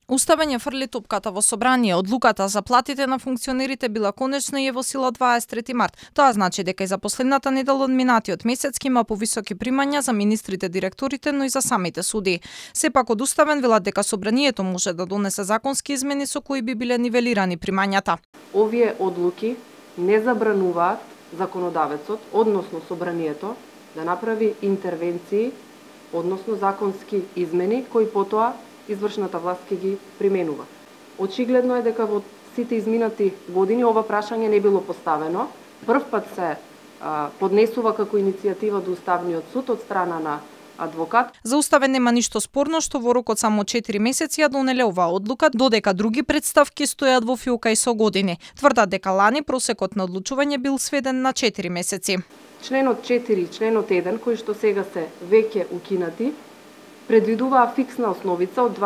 Уставен ја фрли топката во собрание. Одлуката за платите на функционерите била конечно и е во сила 23 март. Тоа значи дека и за последната недела од минатиот месец има повисоки примања за министрите, директорите, но и за самите суди. Сепак од Уставен велат дека собранието може да донесе законски измени со кои би биле нивелирани примањата. Овие одлуки не забрануваат законодавецот, односно собранието, да направи интервенции, односно законски измени кои потоа извршната власт ќе ги применува. Очигледно е дека во сите изминати години ова прашање не било поставено. Прв пат се поднесува како иницијатива до Уставниот суд од страна на адвокат. За Уставен нема ништо спорно што во рок од само 4 месеци ја донеле оваа одлука, додека други претставки стојат во фиука и со години. Тврдат дека лани просекот на одлучување бил сведен на 4 месеци. Членот 4 и членот 1, кои што сега се веќе укинати, предвидуваа фиксна основица од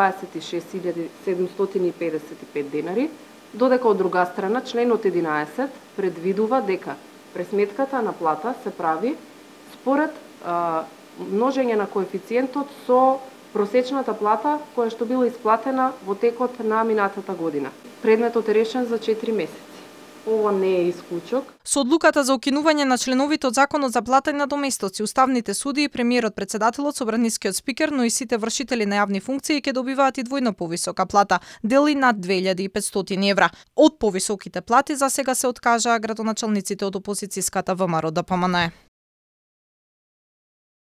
26.755 денари, додека од друга страна членот 11 предвидува дека пресметката на плата се прави според множење на коефициентот со просечната плата која што била исплатена во текот на минатата година. Предметот е решен за 4 месеци. Ова не е исклучок. Со одлуката за укинување на членовите од Законот за плата и надоместоци, уставните судии, премиерот, председателот, собранискиот спикер, но и сите вршители на јавни функции ќе добиваат и двојно повисока плата, дели над 2500 евра. Од повисоките плати за сега се откажаа градоначалниците од опозицијската ВМРО-ДПМНЕ.